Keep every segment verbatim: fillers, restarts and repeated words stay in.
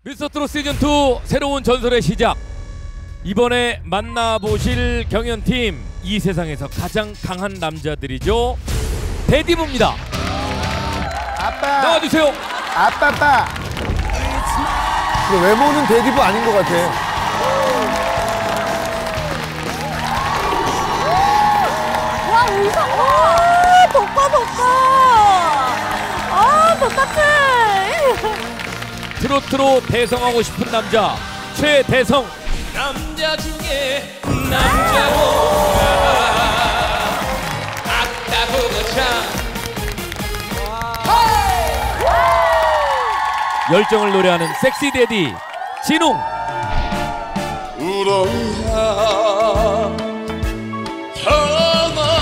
미스터트롯 시즌이 새로운 전설의 시작. 이번에 만나보실 경연팀, 이 세상에서 가장 강한 남자들이죠. 데디부입니다. 아빠 나와주세요. 아빠 아빠. 근데 외모는 데디부 아닌 것 같아. 와, 의상 봐! 덕가 덕가! 아, 똑같아! 트로트로 대성하고 싶은 남자 최대성. 남자 중에 남자로가 아까보고 참 열정을 노래하는 섹시 데디 진웅. 울어야 하나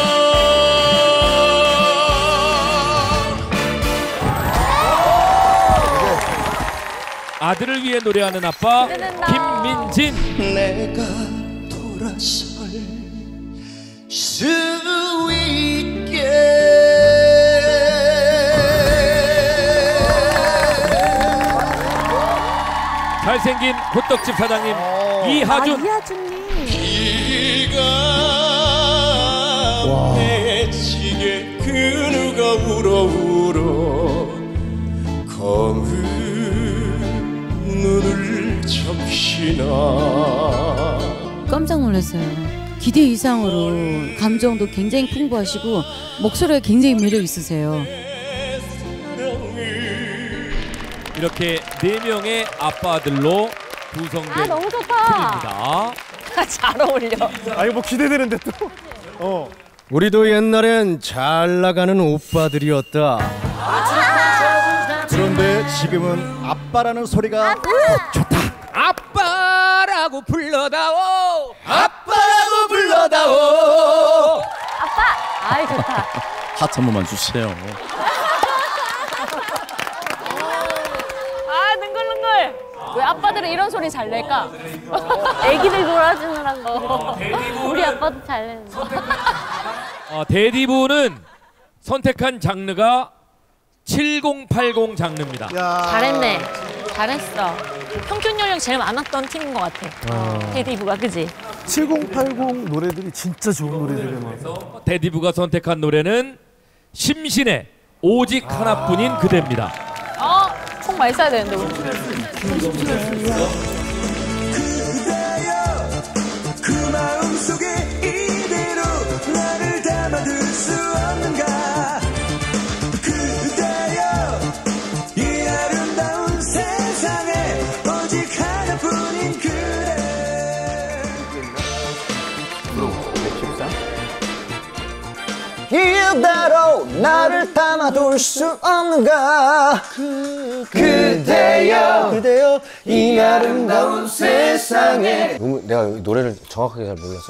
아들을 위해 노래하는 아빠 김민진. 내가 돌아설 수 있게 잘생긴 호떡집 사장님 이하준. 아, 이하준님. 비가 맺히게 그 누가 울어 울어 검은 눈을 적시나. 깜짝 놀랐어요. 기대 이상으로 감정도 굉장히 풍부하시고 목소리가 굉장히 매력 있으세요. 이렇게 네 명의 아빠들로 구성된 아, 너무 좋다. 팀입니다. 잘 어울려. 아 이거 뭐 기대되는데 또. 어. 우리도 옛날엔 잘 나가는 오빠들이었다. 그런데 지금은 아빠라는 소리가 좋다. 아빠라고 불러다오. 아빠라고 불러다오. 아빠! 아이, 좋다. 하트 한 번만 주세요. 아, 능글능글. 왜 아빠들은 이런 소리 잘 낼까? 애기들 놀아주느라고. 우리 아빠도 잘 내는 거. 어, 데디부는 선택한 장르가 칠공팔공 장르입니다. 야. 잘했네. 잘했어. 평균 연령 제일 많았던 팀인 것 같아. 데디부가, 그지? 칠공팔공 노래들이 진짜 좋은 노래들이 많아. 데디부가 선택한 노래는 심신의 오직 하나뿐인 그대입니다. 어, 총 많이 써야 되는데, 우리. 그 마음속에 이대로 나를 담아둘 수 없는가. 그대여 이 아름다운 세상에 오직 하나뿐인 그대. 이대로 나를 담아둘 수 없는가. 그대여 그대여 이 아름다운 세상에. 너무 내가 노래를 정확하게 잘 몰라서.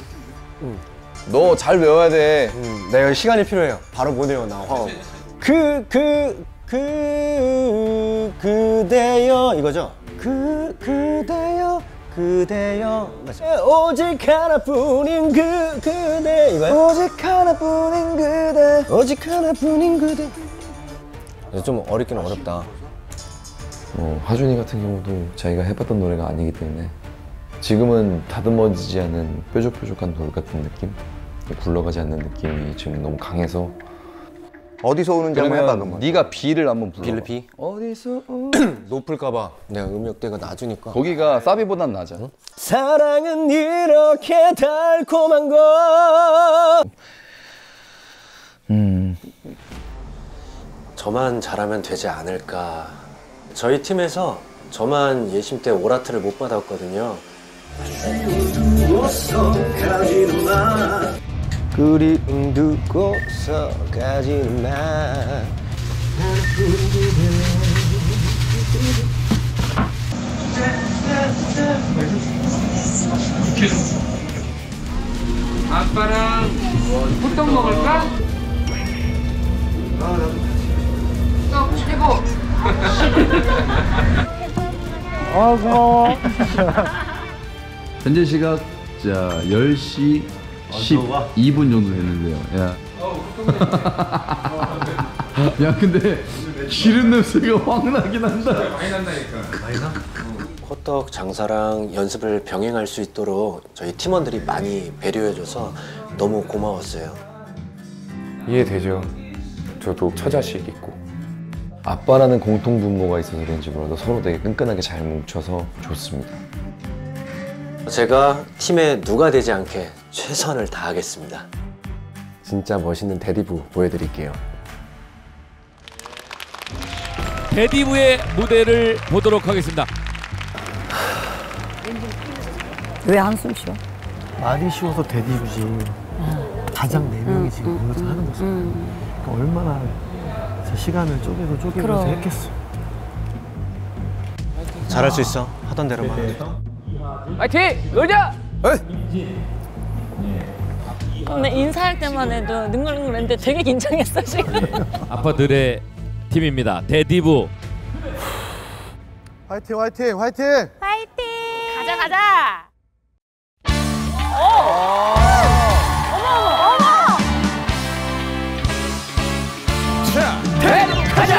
너 잘 외워야 돼. 음, 내가 시간이 필요해요. 바로 못 외워 나. 그, 그, 그, 그대여 이거죠? 그, 그대여, 그대여. 맞죠? 오직 하나뿐인 그, 그대 이거요? 오직 하나뿐인 그대, 오직 하나뿐인 그대. 좀 어렵긴 어렵다. 어, 하준이 같은 경우도 자기가 해봤던 노래가 아니기 때문에 지금은 다듬어지지 않은 뾰족뾰족한 돌 같은 느낌? 굴러가지 않는 느낌이 지금 너무 강해서. 어디서 오는지 한번 해봐 그러면. 네가 비를 한번 불러. 비를 비? 어디서 높을까봐 내가 음역대가 낮으니까. 거기가 사비보단 낮아. 응? 사랑은 이렇게 달콤한 거. 음. 저만 잘하면 되지 않을까. 저희 팀에서 저만 예심 때 오라트를 못 받았거든요. 그리움 두고서 가지는 마. 아빠랑 호떡 먹을까? 떡 최고! 아 고마워. 현재 시각 자 열 시 십이 분 정도 됐는데요. 야. 야 근데 기름 냄새가 확 나긴 한다. 많이 난다니까. 많이 나? 호떡 장사랑 연습을 병행할 수 있도록 저희 팀원들이 많이 배려해줘서 너무 고마웠어요. 이해되죠. 저도 처자식 있고 아빠라는 공통 분모가 있어서 그런지 몰라도 서로 되게 끈끈하게 잘 뭉쳐서 좋습니다. 제가 팀에 누가 되지 않게 최선을 다하겠습니다. 진짜 멋있는 대디부 보여드릴게요. 데디부의 무대를 보도록 하겠습니다. 왜 한숨 쉬어? 말이 쉬워서 대디부지. 가장 네 명이 지금 모여서 하는 모습. 그러니까 얼마나 제 시간을 쪼개서 쪼개면서 했겠어. 잘할 수 있어. 하던 대로만. 파이팅! 놀자! 근데 인사할 때만 해도 능글능글했는데 되게 긴장했어 지금. 아빠들의 팀입니다. 데디부. 화이팅 화이팅 화이팅! 파이팅! 가자 가자. 오! 어머 어머 어머! 자, 데디부 가자!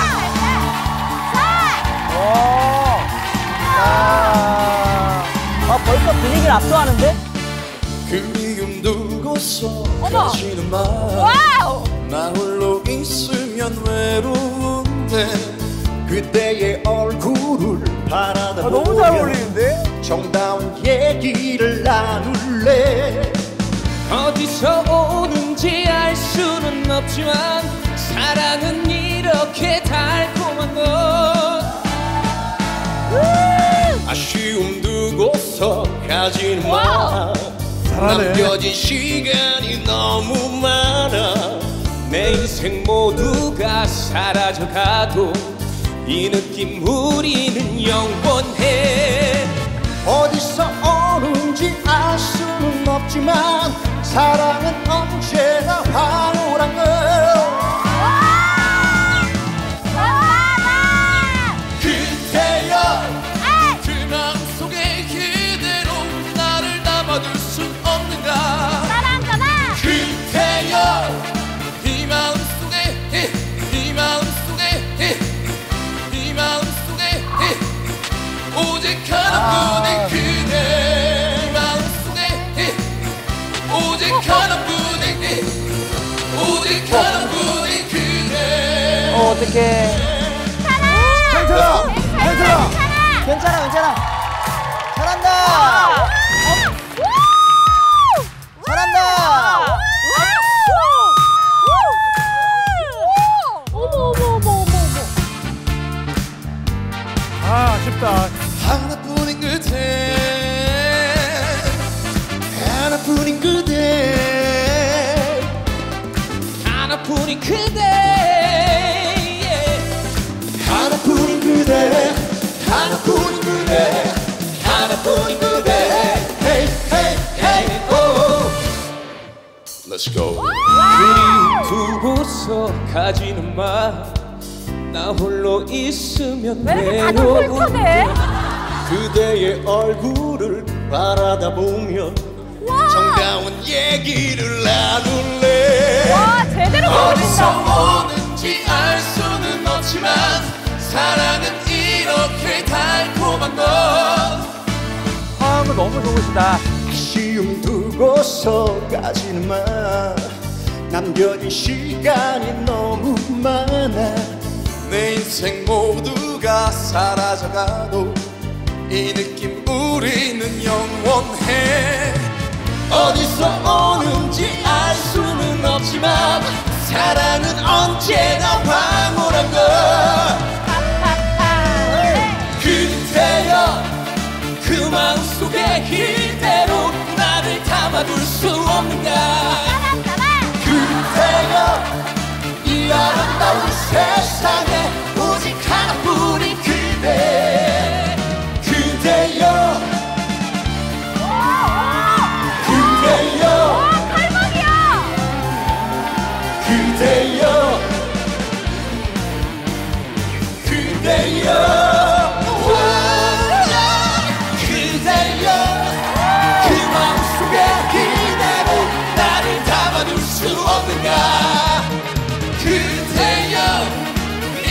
아 벌써 분위기를 압도하는데? 그리움 두고서 어머! 가지는 마. 와우! 나 홀로 있으면 외로운데 그대의 얼굴을 바라다 보면 너무 잘 어울리는데? 정다운 얘기를 나눌래. 어디서 오는지 알 수는 없지만 사랑은 이렇게 달콤한 것. 아쉬움 두고서 가지는 마. 잘하네. 남겨진 시간이 너무 많아. 내 인생 모두가 사라져가도 이 느낌 우리는 영원해. 어디서 오는지 알 수는 없지만 사랑은 언제나 황홀한 걸. 그대여 그 마음속에 그대로 나를 담아둘 순 없는가. 그대여 이 마음속에 이 마음속에 이 마음속에 오직 하나뿐인 그대. 이 마음속에 오직 하나뿐인 오직 하나뿐인 그대. 어 어떡해. 괜찮아 괜찮아 괜찮아 괜찮아 잘한다 잘한다. 어머 어머 어머 어머 어머. 아 아쉽다. 하나뿐인 그대 하나뿐인 그대 하나뿐인 그대. 하나뿐인 그대 하나뿐인 그대 하나뿐인 그대 Hey hey hey oh Let's go. 그리움 두고서 가지는 마. 나 홀로 있으면 왜 이렇게 다들 외로운 홀쭉해? 그대의 얼굴을 바라다 보면 정다운 얘기를 나눌래. 와 제대로 어디서 보여준다. 오는지 알 수는 없지만 사랑은 이렇게 달콤한 것. 화음은 너무 좋으시다. 아쉬움 두고서 가지는 마. 남겨진 시간이 너무 많아. 내 인생 모두가 사라져가도 이 느낌 우리는 영원해. 어디서 오는지 알 수는 없지만 사랑은 언제나 황홀한 것. 그대여 그 마음속에 그대로 나를 담아둘 수 없는가. 그대여 이 아름다운 세상에 오직 하나뿐인 그대. 그대여 그대여 그대여 그대여 그대여 그 마음속에 그대로 나를 담아둘 수 없는가. 그대여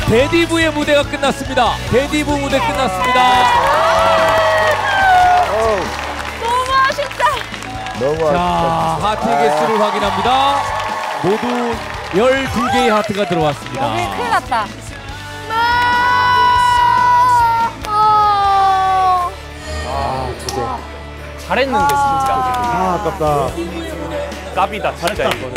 대디부의 무대가 끝났습니다. 대디부 무대 끝났습니다. 너무 아쉽다. 너무 자, 하트의 개수를 확인합니다. 모두 열두 개의 하트가 들어왔습니다. 여기 큰일 났다. 잘했는데 진짜. 아, 아깝다. 깝이다 진짜 이거는.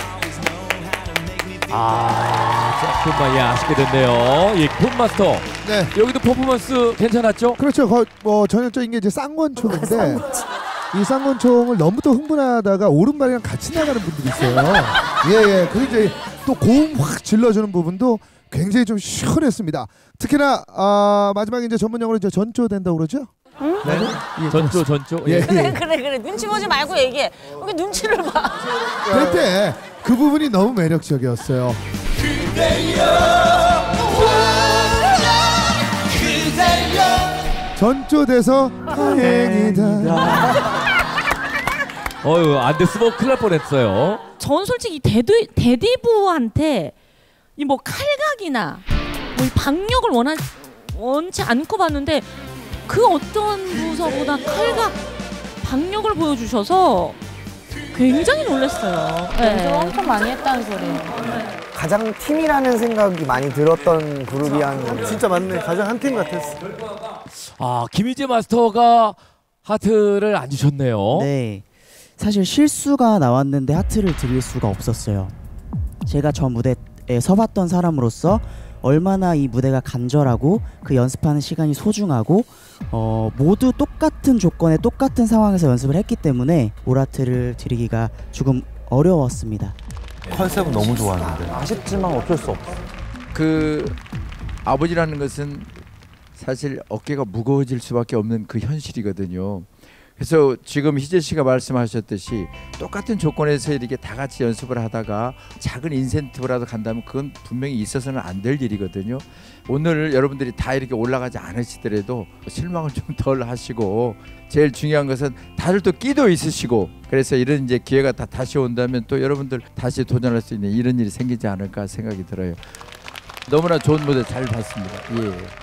아, 정말 예, 아쉽게 됐네요. 예, 폰마스터. 네. 여기도 퍼포먼스 괜찮았죠? 그렇죠. 거, 뭐 전형적인 게 이제 쌍권총인데 이 쌍권총을 너무 또 흥분하다가 오른발이랑 같이 나가는 분들이 있어요. 예예. 그리고 이제 또 고음 확 질러주는 부분도 굉장히 좀 시원했습니다. 특히나 아, 마지막에 이제 전문용어로 이제 전조 된다고 그러죠? 응? 네. 예, 전조 전조. 예. 그래 그래 그래 눈치 보지 말고 얘기해. 여기 눈치를 봐. 그때 그 부분이 너무 매력적이었어요. 전조돼서 다행이다. 어휴, 안 됐으면 큰일 날 뻔했어요. 전 솔직히 대디, 대디부한테 이 뭐 칼각이나 뭐 박력을 원하, 원치 않고 봤는데 그 어떤 부서보다 칼각, 박력을 보여주셔서 굉장히 놀랐어요. 연습 엄청 많이 했다는 소리예요. 가장 팀이라는 생각이 많이 들었던 그룹이었는데 진짜 맞네. 가장 한 팀 같았어. 아, 김희재 마스터가 하트를 안 주셨네요. 네. 사실 실수가 나왔는데 하트를 드릴 수가 없었어요. 제가 저 무대에 서봤던 사람으로서 얼마나 이 무대가 간절하고 그 연습하는 시간이 소중하고 어, 모두 똑같은 조건에 똑같은 상황에서 연습을 했기 때문에 올하트를 드리기가 조금 어려웠습니다. 컨셉은 너무 좋았는데 아쉽지만 어쩔 수 없어. 그 아버지라는 것은 사실 어깨가 무거워질 수밖에 없는 그 현실이거든요. 그래서 지금 희재 씨가 말씀하셨듯이 똑같은 조건에서 이렇게 다 같이 연습을 하다가 작은 인센티브라도 간다면 그건 분명히 있어서는 안 될 일이거든요. 오늘 여러분들이 다 이렇게 올라가지 않으시더라도 실망을 좀 덜 하시고 제일 중요한 것은 다들 또 끼도 있으시고 그래서 이런 이제 기회가 다 다시 온다면 또 여러분들 다시 도전할 수 있는 이런 일이 생기지 않을까 생각이 들어요. 너무나 좋은 무대 잘 봤습니다. 예.